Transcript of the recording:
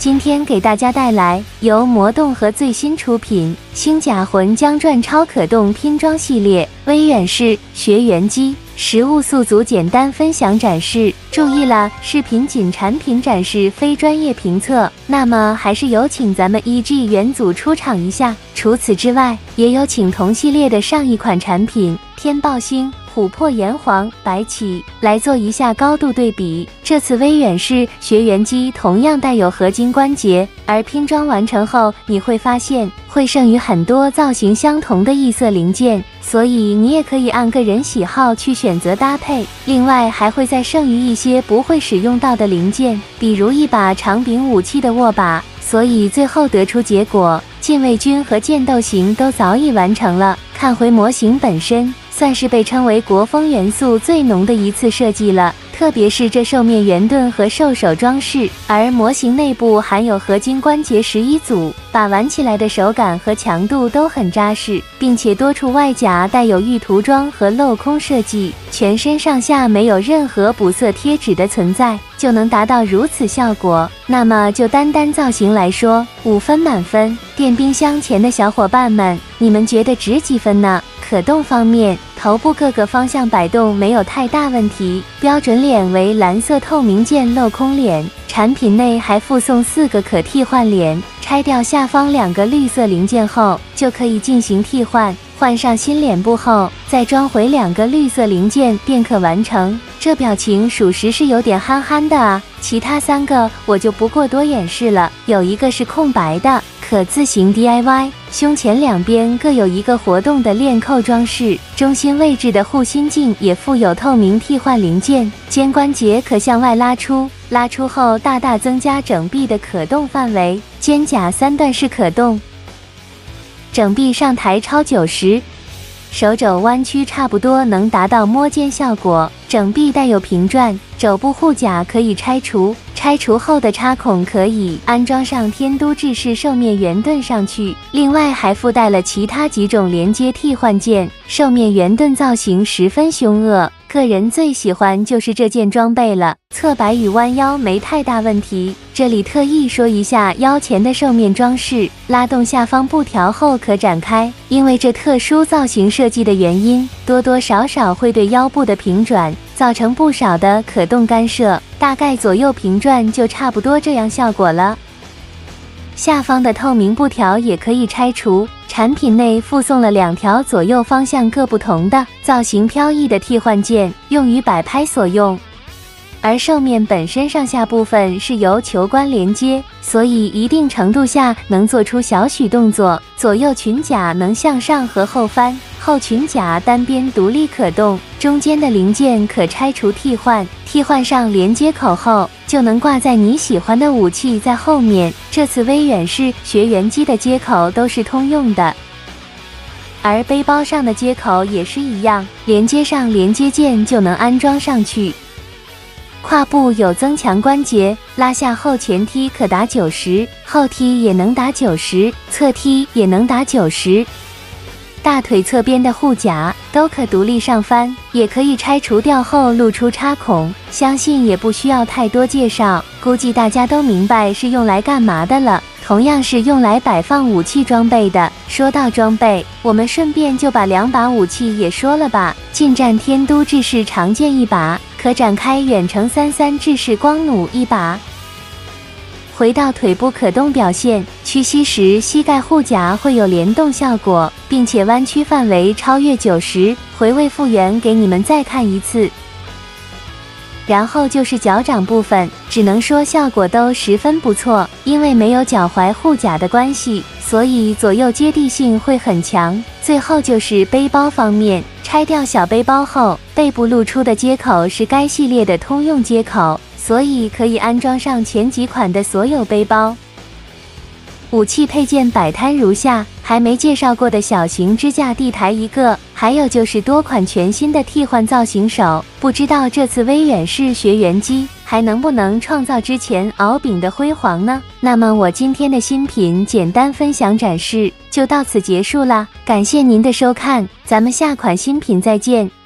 今天给大家带来由魔动和最新出品星甲魂将传超可动拼装系列微远式学员机实物速组简单分享展示。注意了，视频仅产品展示，非专业评测。那么还是有请咱们 EG 元祖出场一下。除此之外，也有请同系列的上一款产品天爆星、琥珀炎黄、白起来做一下高度对比。这次微远式学员机同样带有合金关节，而拼装完成后你会发现会剩余很多造型相同的异色零件，所以你也可以按个人喜好去选择搭配。另外还会再剩余一些不会使用到的零件，比如一把长柄武器的握把。所以最后得出结果，禁卫军和剑斗型都早已完成了。看回模型本身，算是被称为国风元素最浓的一次设计了，特别是这兽面圆盾和兽手装饰，而模型内部含有合金关节11组，把玩起来的手感和强度都很扎实，并且多处外甲带有玉涂装和镂空设计，全身上下没有任何补色贴纸的存在，就能达到如此效果。那么就单造型来说，5分满分。电冰箱前的小伙伴们，你们觉得值几分呢？可动方面，头部各个方向摆动没有太大问题，标准脸为蓝色透明件镂空脸，产品内还附送4个可替换脸，拆掉下方2个绿色零件后就可以进行替换，换上新脸部后再装回2个绿色零件便可完成。这表情属实是有点憨憨的啊。其他3个我就不过多演示了，有一个是空白的，可自行 DIY， 胸前2边各有一个活动的链扣装饰，中心位置的护心镜也附有透明替换零件，肩关节可向外拉出，拉出后大大增加整臂的可动范围，肩胛3段式可动，整臂上抬超90，手肘弯曲差不多能达到摸肩效果，整臂带有平转，肘部护甲可以拆除，拆除后的插孔可以安装上天都制式兽面圆盾上去，另外还附带了其他几种连接替换件。兽面圆盾造型十分凶恶，个人最喜欢就是这件装备了，侧摆与弯腰没太大问题。这里特意说一下腰前的兽面装饰，拉动下方布条后可展开，因为这特殊造型设计的原因，多多少少会对腰部的平转造成不少的可动干涉，大概左右平转就差不多这样效果了。下方的透明布条也可以拆除，产品内附送了2条左右方向各不同的造型飘逸的替换件，用于摆拍所用。而兽面本身上下部分是由球关连接，所以一定程度下能做出小许动作。左右裙甲能向上和后翻，后裙甲单边独立可动，中间的零件可拆除替换，替换上连接口后就能挂在你喜欢的武器在后面。这次微远式学员机的接口都是通用的，而背包上的接口也是一样，连接上连接件就能安装上去。胯部有增强关节，拉下后前踢可达90，后踢也能达90，侧踢也能达90。大腿侧边的护甲都可独立上翻，也可以拆除掉后露出插孔，相信也不需要太多介绍，估计大家都明白是用来干嘛的了。同样是用来摆放武器装备的。说到装备，我们顺便就把2把武器也说了吧。近战天都制式长剑1把，可展开远程33制式光弩1把。回到腿部可动表现，屈膝时膝盖护甲会有联动效果，并且弯曲范围超越90，回位复原给你们再看一次。然后就是脚掌部分，只能说效果都十分不错，因为没有脚踝护甲的关系，所以左右接地性会很强。最后就是背包方面，拆掉小背包后，背部露出的接口是该系列的通用接口，所以可以安装上前几款的所有背包。武器配件摆摊如下，还没介绍过的小型支架地台1个，还有就是多款全新的替换造型手，不知道这次微远式学员机还能不能创造之前敖丙的辉煌呢？那么我今天的新品简单分享展示就到此结束啦，感谢您的收看，咱们下款新品再见。